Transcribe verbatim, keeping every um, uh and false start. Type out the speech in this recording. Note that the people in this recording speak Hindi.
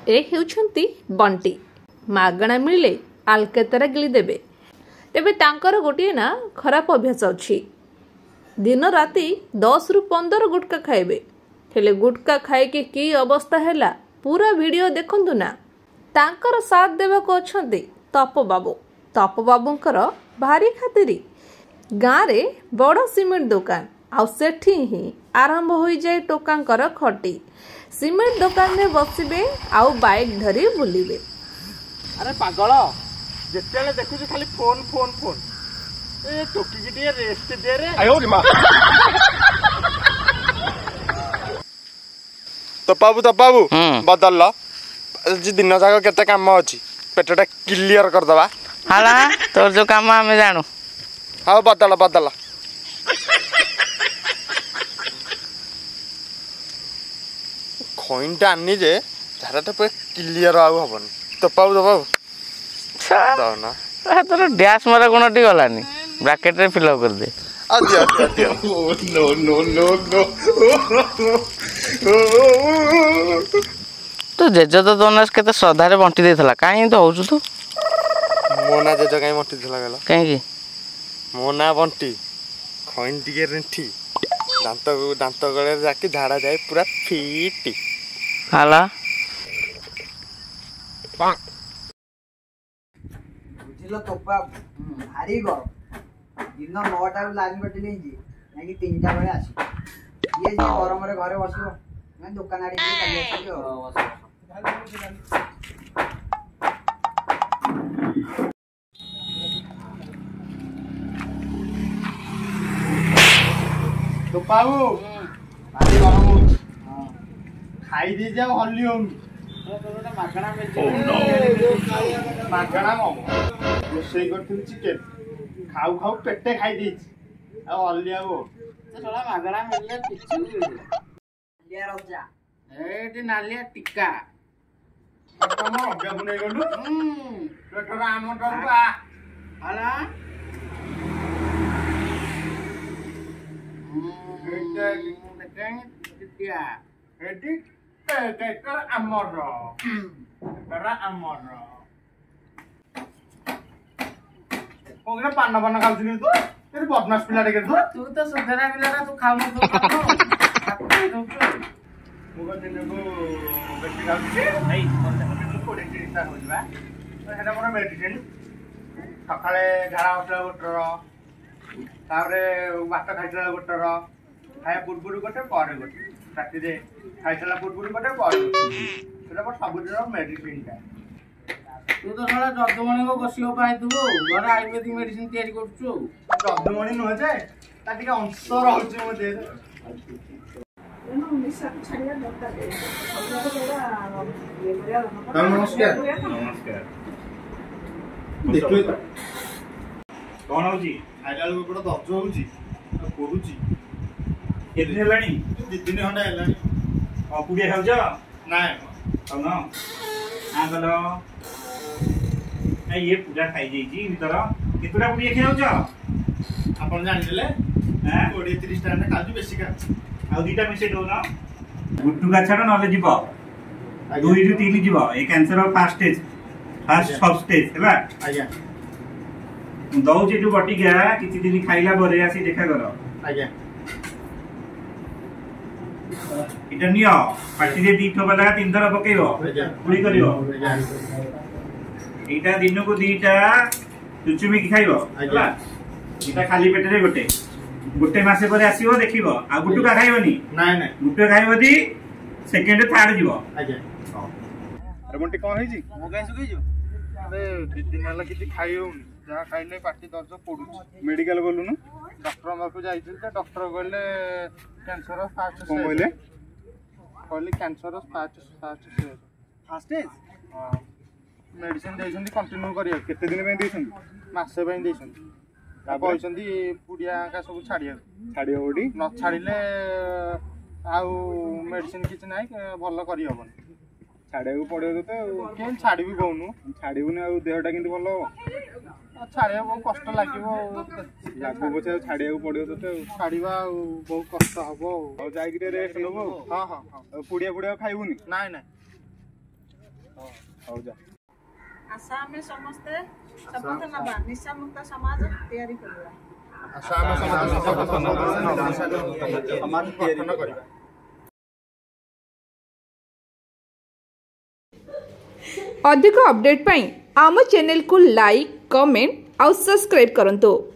ए हेउछंती बंटी मागणा मिले आलकेतरा गिली देबे। तेबे तांकर गोटे ना खराब अभ्यास अच्छी दिन राति दस रु पंदर गुटका खाइबे हेले गुटका खाए कि की अवस्था हैला पूरा वीडियो देखंतु ना। तांकर साथ देवाको अछंती तप बाबू। तप बाबूंकर भारी खातिरी गाँव रे बड़ सिमेंट दुकान आउ सेठी ही आरंभ हो जाए टोकांकर खटी। सिमेंट दुकान में बसबे आउ बाइक धरी बुलिबे। अरे पागल जेतेले देखुछु खाली फोन फोन फोन ए टोकी की दिए रेस्ट दे रे। आयो रे मां तो बाबू तो बाबू बदल जी दिन जाक केते काम अछि पेटटा क्लियर कर दबा। हाला तोर जो काम हमें जानू। हां बदल बदल खोइनटा आनी जे झाराटा पे क्लियर आउ हबन तो पाऊ तो बाबू दाও ना आ तोर डैश मारा गुणटी गलानी ब्रैकेट रे फिल अप कर दे। आ दिया दिया दिया नो नो नो नो तो जेज तो दोनस केते श्रद्धा रे बंटी देथला काई तो होजु तू मोना जेज काई बंटी देथला गेला काई की मोना बंटी खोइन टिके रेंठी दांत दांत गळे जाके झाड़ा जाए पूरा फिट हाला पां बुझिलो तो भारी गरम दिन नौटा लाइन कटि जी ना तीन टा बेले आसी ये जे गरम रे घरे बसिबो मैं दुकान आड़ी चली आसी तो पाऊ भारी गरम हो खाई दे जा हल्ली हो मागणा मागणा रोषेई कर चिकेन खाऊ खाऊ पेटे खाई दी हल्ली आओ मागणा मिलले किछु लिया रजा एटी नालिया टिक्का तम अभ्या बुने गलु हम पेटरा आम टंका हाला एटा देखें टिक्का एटी केकर अमर पेटरा अमर ओगरे पान पान खाउ छु तू तेरे बदमाश पिला रे तू तू तो सुधरा मिलरा तू खाऊ न तू मुगा दिन को बेटी खाउ छी नहीं मन कोडे चिंता हो जबा हेडा मोर मेडिसिन सकाळे झाड़ा उठला गोटर तारे भात खाइतला गोटर खाया पुरपुर गोटे पर गोटे राति रे खाइतला पुरपुर गोटे पर सेटा पर सब दिन मेडिसिन ता तू तो साला जगमणि को बसियो पाए तू घर आयुर्वेदिक मेडिसिन तैयारी करछु जगमणि न जाए ता टिके अंश रहउछि मो दे नमस्कार नमस्कार देखो कौन होची आइला को बड़ दर्द होउछि पडुछि केते हेलानी दी दिन हंडा हेलानी अपुडिया खाउछ नाय खाउ न आ गलो ए ये पूरा खाई जेइची भीतर केतुरा पुडिया खाउछ आपण जानि देले हां बीस तीस टा ने खाजु बेसी खा आ दीटा मिसे दो न गुट्टुका छाड़ नले जीव दुई रु तीन जीव ए cancer first stage first sub stage हैला आज्ञा दउची टू बटिका किछि दिन खाइला बरे आसी देखा कर आज्ञा इटा नियो पाटी रे दी ठोबला तीन थर पकेइबो पुडी करिवो एटा दिन को दीटा चुचुमी की खाइबो हैला इटा खाली पेट रे गोटे गोटे मासे पर आसीबो देखिबो आ गुटुका खाइबोनी नाय नाय गुटुका खाइबो दी सेकंड थर्ड जीवो आज्ञा अरे बंटी कोन होई जी मो गाय सुगई जो अरे दी दिन हला किछि खाइ होउनी जा खाइले पाटी दर्द पडुछि मेडिकल गलु न डॉक्टर माको जाइथिल त डॉक्टर कहले कैंसर फास्ट स्टेज कोन कहले कहले cancer fast fast stage first stage हां मेडिसिन देइछन्ती कंटिन्यू करियो केते दिन पे देइछन्ती मासे पे देइछन्ती ता कहछन्ती पुडिया का सब छाडिया छाडियो ओडी न छाडिले आउ मेडिसिन किछ नाही भलो करि हबन छाडिया को पड़ियो तो केन छाडिबी कहनु छाडिबुनी आ देहटा किंतु भलो छाड़िया बहुत कष्ट लगे लागू पचे छाड़िया पड़ो तो छाड़ा बहुत कष्ट हम जा रेस्ट नब हाँ हाँ हाँ पुड़िया पुड़िया खाइबुनि ना ना ହଉ ଯା। आशा आमे समस्ते शपथ नबा निशा मुक्त समाज तैयारी करबा। ଆଶା ଆମେ ସମାଜ ଗଠନ କରିବା। अधिक अपडेट पाई आम चैनल को लाइक कमेंट और सब्सक्राइब करंतु।